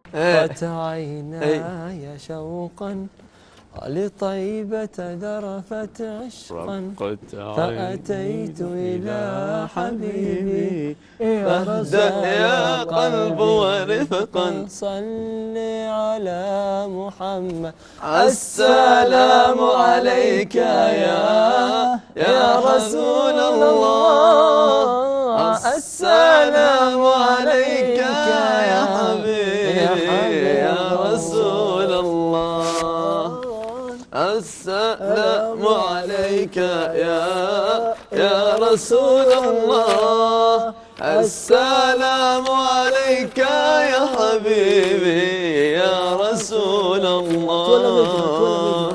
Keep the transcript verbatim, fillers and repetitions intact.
قد عيناي شوقا لطيبة ذرفت عشقا فأتيت إلى حبيبي فاهدأ يا قلب ورفقا صل على محمد. السلام عليك يا يا رسول الله، السلام عليك يا حبيبي يا رسول الله، السلام عليك يا يا رسول الله، السلام عليك يا حبيبي يا رسول الله.